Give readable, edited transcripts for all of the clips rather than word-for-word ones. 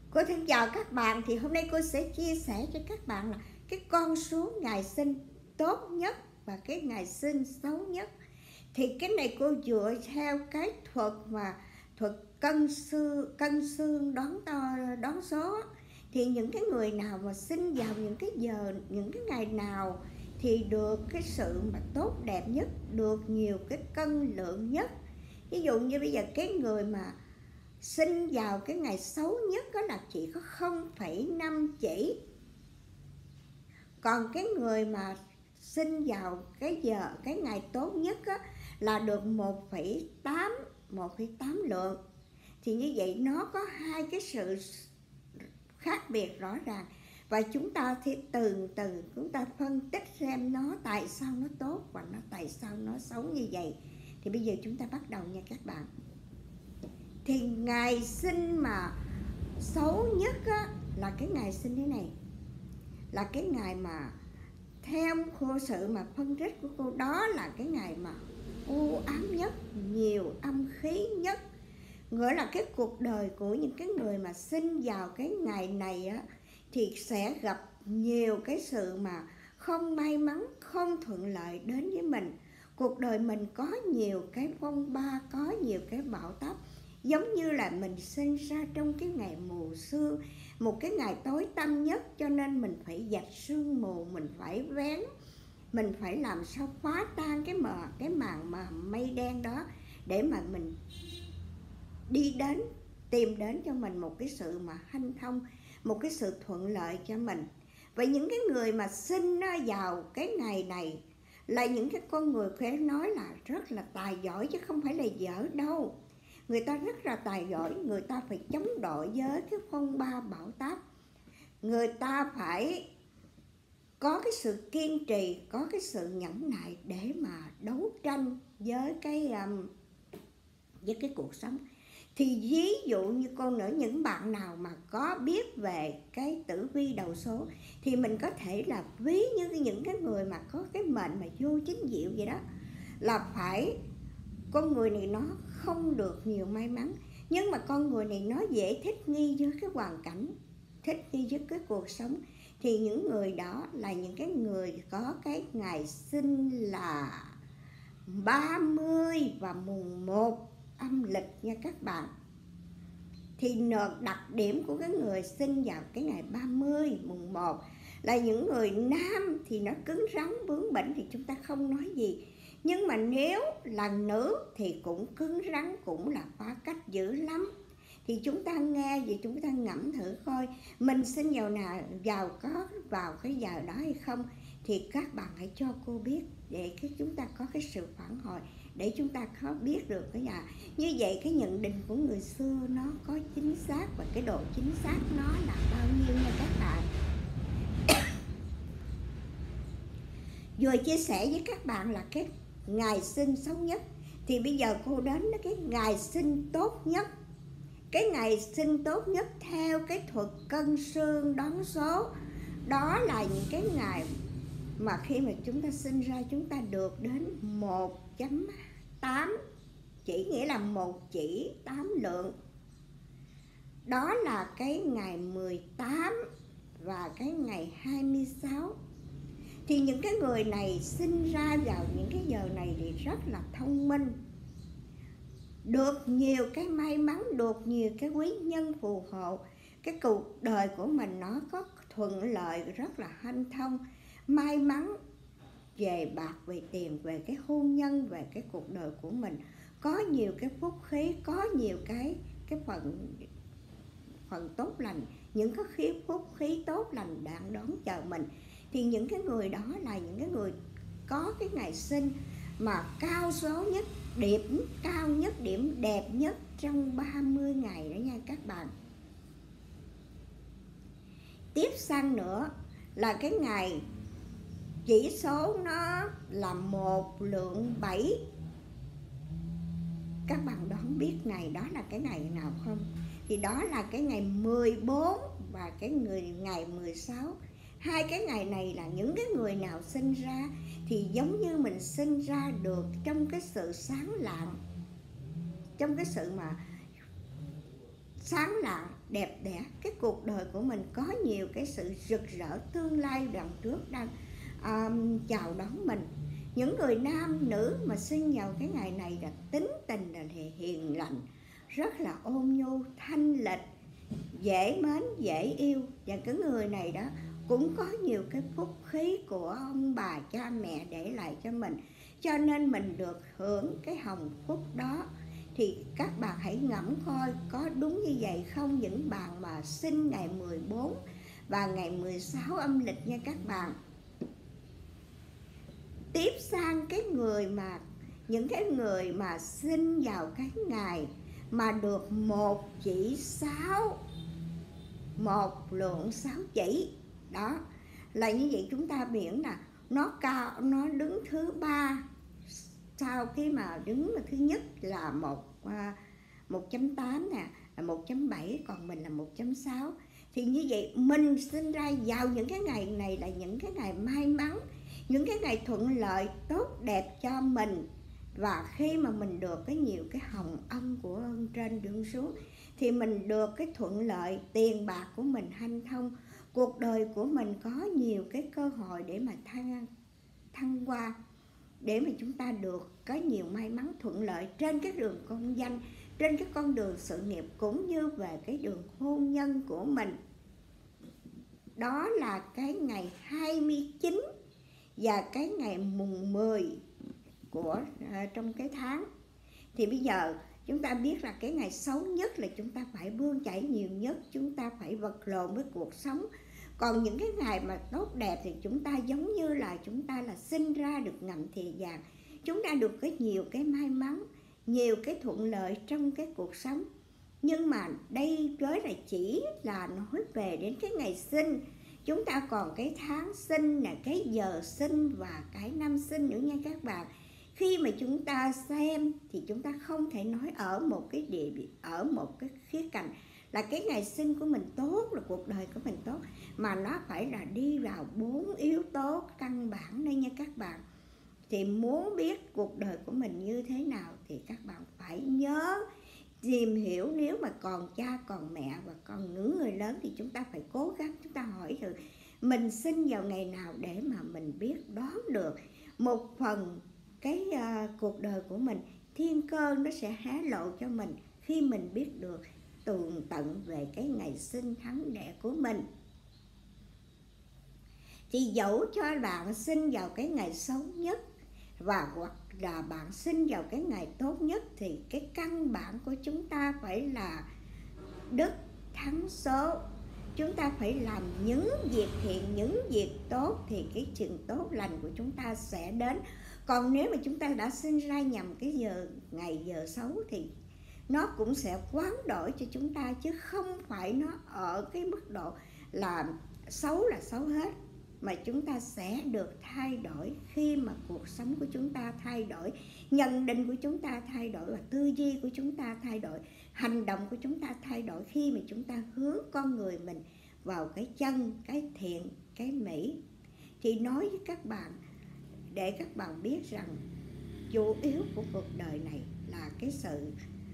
Cô thân chào các bạn. Thì hôm nay cô sẽ chia sẻ cho các bạn là cái con số ngày sinh tốt nhất và cái ngày sinh xấu nhất. Thì cái này cô dựa theo cái thuật cân xương đoán số. Thì những cái người nào mà sinh vào những cái ngày nào thì được cái sự mà tốt đẹp nhất, được nhiều cái cân lượng nhất. Ví dụ như bây giờ cái người mà sinh vào cái ngày xấu nhất đó là chỉ có 0,5 chỉ. Còn cái người mà sinh vào cái ngày tốt nhất á, là được 1,8 lượng. Thì như vậy nó có hai cái sự khác biệt rõ ràng. Và chúng ta thì từ từ chúng ta phân tích xem nó tại sao nó tốt và nó tại sao nó xấu như vậy. Thì bây giờ chúng ta bắt đầu nha các bạn. Thì ngày sinh mà xấu nhất á, là cái ngày sinh thế này. Là cái ngày mà theo cô sự mà phân tích của cô, đó là cái ngày mà u ám nhất, nhiều âm khí nhất. Gọi là cái cuộc đời của những cái người mà sinh vào cái ngày này á, thì sẽ gặp nhiều cái sự mà không may mắn, không thuận lợi đến với mình. Cuộc đời mình có nhiều cái phong ba, có nhiều cái bão táp. Giống như là mình sinh ra trong cái ngày mù sương, một cái ngày tối tăm nhất, cho nên mình phải dạch sương mù, mình phải vén, mình phải làm sao phá tan cái màn mà mây đen đó, để mà mình đi đến, tìm đến cho mình một cái sự mà hanh thông, một cái sự thuận lợi cho mình. Và những cái người mà sinh vào cái ngày này là những cái con người phải nói là rất là tài giỏi, chứ không phải là dở đâu. Người ta rất là tài giỏi, người ta phải chống đội với cái phong ba bão táp. Người ta phải có cái sự kiên trì, có cái sự nhẫn nại để mà đấu tranh với cái cuộc sống. Thì ví dụ như con nữa, những bạn nào mà có biết về cái tử vi đầu số thì mình có thể là ví như những cái người mà có cái mệnh mà vô chính diệu vậy đó, là phải con người này nó không được nhiều may mắn, nhưng mà con người này nó dễ thích nghi với cái hoàn cảnh, thích nghi với cái cuộc sống. Thì những người đó là những cái người có cái ngày sinh là 30 và mùng 1 âm lịch nha các bạn. Thì đặc điểm của cái người sinh vào cái ngày 30 mùng 1 là những người nam thì nó cứng rắn bướng bỉnh thì chúng ta không nói gì. Nhưng mà nếu là nữ thì cũng cứng rắn, cũng là phá cách dữ lắm. Thì chúng ta nghe vậy, chúng ta ngẫm thử coi mình sinh vào cái giờ đó hay không. Thì các bạn hãy cho cô biết để chúng ta có cái sự phản hồi, để chúng ta có biết được cái nhà. Như vậy cái nhận định của người xưa nó có chính xác, và cái độ chính xác nó là bao nhiêu nha các bạn. Vừa chia sẻ với các bạn là cái ngày sinh xấu nhất, thì bây giờ cô đến cái ngày sinh tốt nhất. Cái ngày sinh tốt nhất theo cái thuật cân xương đoán số, đó là những cái ngày mà khi mà chúng ta sinh ra chúng ta được đến 1,8 chỉ, nghĩa là 1 chỉ 8 lượng. Đó là cái ngày 18 và cái ngày 26. Thì những cái người này sinh ra vào những cái giờ này thì rất là thông minh, được nhiều cái may mắn, được nhiều cái quý nhân phù hộ. Cái cuộc đời của mình nó có thuận lợi, rất là hanh thông, may mắn về bạc, về tiền, về cái hôn nhân, về cái cuộc đời của mình. Có nhiều cái phúc khí, có nhiều cái phần tốt lành, những cái phúc khí tốt lành đang đón chờ mình. Thì những cái người đó là những cái người có cái ngày sinh mà cao số nhất, điểm cao nhất, điểm đẹp nhất trong 30 ngày đó nha các bạn. Tiếp sang nữa là cái ngày chỉ số nó là 1 lượng 7. Các bạn đoán biết ngày đó là cái ngày nào không? Thì đó là cái ngày 14 và cái ngày 16. Hai cái ngày này là những cái người nào sinh ra thì giống như mình sinh ra được trong cái sự sáng lạng, trong cái sự mà sáng lạng, đẹp đẽ. Cái cuộc đời của mình có nhiều cái sự rực rỡ, tương lai đằng trước đang chào đón mình. Những người nam nữ mà sinh vào cái ngày này là tính tình là hiền lành, rất là ôn nhu, thanh lịch, dễ mến, dễ yêu. Và cái người này đó cũng có nhiều cái phúc khí của ông bà cha mẹ để lại cho mình, cho nên mình được hưởng cái hồng phúc đó. Thì các bạn hãy ngẫm coi có đúng như vậy không, những bạn mà sinh ngày 14 và ngày 16 âm lịch nha các bạn. Tiếp sang cái người mà những cái người mà sinh vào cái ngày mà được một chỉ 6, một lượng 6 chỉ đó, là như vậy chúng ta biết là nó cao, nó đứng thứ 3 sau khi mà đứng thứ nhất là 1.8 nè, là 1.7, còn mình là 1.6. Thì như vậy mình sinh ra vào những cái ngày này là những cái ngày may mắn, những cái ngày thuận lợi tốt đẹp cho mình. Và khi mà mình được cái nhiều cái hồng ân của ơn trên đứng xuống thì mình được cái thuận lợi, tiền bạc của mình hanh thông, cuộc đời của mình có nhiều cái cơ hội để mà thăng hoa, để mà chúng ta được có nhiều may mắn thuận lợi trên cái đường công danh, trên cái con đường sự nghiệp, cũng như về cái đường hôn nhân của mình. Đó là cái ngày 29 và cái ngày mùng 10 của trong cái tháng. Thì bây giờ chúng ta biết là cái ngày xấu nhất là chúng ta phải bươn chải nhiều nhất, chúng ta phải vật lộn với cuộc sống. Còn những cái ngày mà tốt đẹp thì chúng ta giống như là chúng ta là sinh ra được ngậm thìa vàng, chúng ta được cái nhiều cái may mắn, nhiều cái thuận lợi trong cái cuộc sống. Nhưng mà đây với là chỉ là nói về đến cái ngày sinh, chúng ta còn cái tháng sinh là cái giờ sinh và cái năm sinh nữa nha các bạn. Khi mà chúng ta xem thì chúng ta không thể nói ở một cái ở một cái khía cạnh là cái ngày sinh của mình tốt, là cuộc đời của mình tốt, mà nó phải là đi vào 4 yếu tố căn bản đây nha các bạn. Thì muốn biết cuộc đời của mình như thế nào thì các bạn phải nhớ tìm hiểu. Nếu mà còn cha còn mẹ và còn những người lớn thì chúng ta phải cố gắng chúng ta hỏi thử mình sinh vào ngày nào để mà mình biết đoán được một phần cái cuộc đời của mình. Thiên cơ nó sẽ hé lộ cho mình khi mình biết được tường tận về cái ngày sinh tháng đẻ của mình. Thì dẫu cho bạn sinh vào cái ngày xấu nhất và hoặc là bạn sinh vào cái ngày tốt nhất, thì cái căn bản của chúng ta phải là đức thắng số. Chúng ta phải làm những việc thiện, những việc tốt thì cái chuyện tốt lành của chúng ta sẽ đến. Còn nếu mà chúng ta đã sinh ra nhầm cái ngày giờ xấu thì nó cũng sẽ quán đổi cho chúng ta, chứ không phải nó ở cái mức độ là xấu hết, mà chúng ta sẽ được thay đổi khi mà cuộc sống của chúng ta thay đổi, nhận định của chúng ta thay đổi, và tư duy của chúng ta thay đổi, hành động của chúng ta thay đổi khi mà chúng ta hướng con người mình vào cái chân, cái thiện, cái mỹ. Thì nói với các bạn để các bạn biết rằng chủ yếu của cuộc đời này là cái sự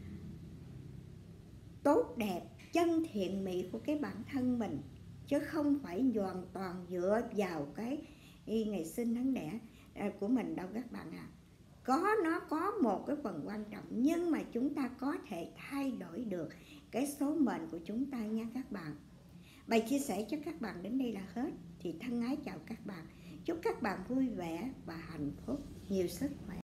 tốt đẹp, chân thiện mỹ của cái bản thân mình, chứ không phải hoàn toàn dựa vào cái ngày sinh tháng đẻ của mình đâu các bạn ạ. Nó có một cái phần quan trọng, nhưng mà chúng ta có thể thay đổi được cái số mệnh của chúng ta nha các bạn. Bài chia sẻ cho các bạn đến đây là hết. Thì thân ái chào các bạn, chúc các bạn vui vẻ và hạnh phúc, nhiều sức khỏe.